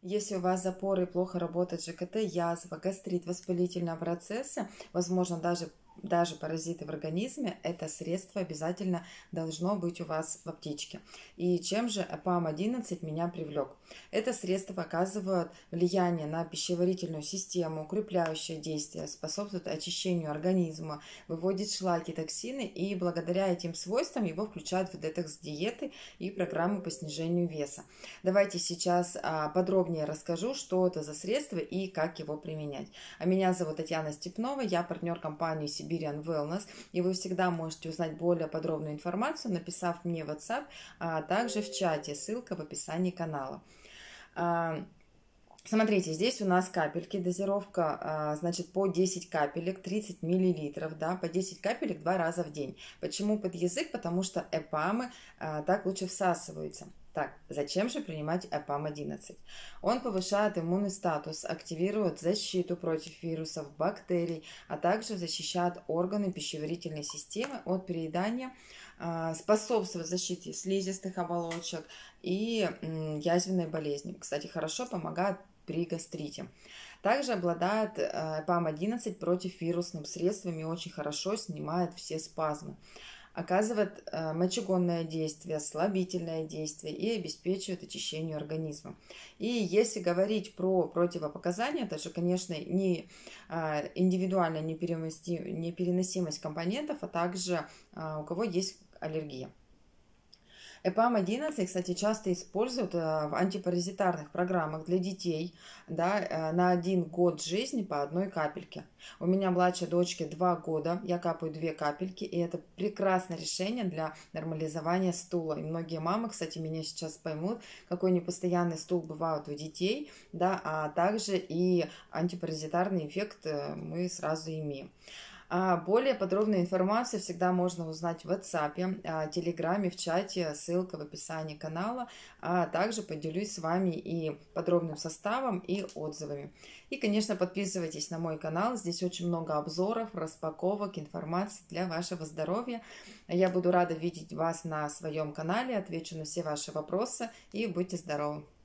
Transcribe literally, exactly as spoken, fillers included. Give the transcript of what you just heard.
Если у вас запоры, плохо работает ЖКТ, язва, гастрит, воспалительные процессы, возможно, даже даже паразиты в организме, это средство обязательно должно быть у вас в аптечке. И чем же ЭПАМ одиннадцать меня привлек? Это средство оказывает влияние на пищеварительную систему, укрепляющее действие, способствует очищению организма, выводит шлаки, токсины, и благодаря этим свойствам его включают в детокс-диеты и программы по снижению веса. Давайте сейчас подробнее расскажу, что это за средство и как его применять. А меня зовут Татьяна Степнова, я партнер компании Siberian Wellness, и вы всегда можете узнать более подробную информацию, написав мне в WhatsApp, а также в чате, ссылка в описании канала. Смотрите, здесь у нас капельки, дозировка, значит, по десять капелек, тридцать миллилитров, да, по десять капелек два раза в день. Почему под язык? Потому что ЭПАМы так лучше всасываются. Так, зачем же принимать ЭПАМ одиннадцать? Он повышает иммунный статус, активирует защиту против вирусов, бактерий, а также защищает органы пищеварительной системы от переедания, способствует защите слизистых оболочек и язвенной болезни. Кстати, хорошо помогает при гастрите. Также обладает ЭПАМ одиннадцать противовирусным средством и очень хорошо снимает все спазмы. Оказывает э, мочегонное действие, слабительное действие и обеспечивает очищение организма. И если говорить про противопоказания, это же, конечно, не э, индивидуальная непереносимость компонентов, а также э, у кого есть аллергия. ЭПАМ одиннадцать, кстати, часто используют в антипаразитарных программах для детей, да, на один год жизни по одной капельке. У меня младшей дочке два года, я капаю две капельки, и это прекрасное решение для нормализования стула. И многие мамы, кстати, меня сейчас поймут, какой непостоянный стул бывает у детей, да, а также и антипаразитарный эффект мы сразу имеем. А более подробную информацию всегда можно узнать в WhatsApp, Телеграме, в чате, ссылка в описании канала, а также поделюсь с вами и подробным составом, и отзывами. И, конечно, подписывайтесь на мой канал, здесь очень много обзоров, распаковок, информации для вашего здоровья. Я буду рада видеть вас на своем канале, отвечу на все ваши вопросы и будьте здоровы!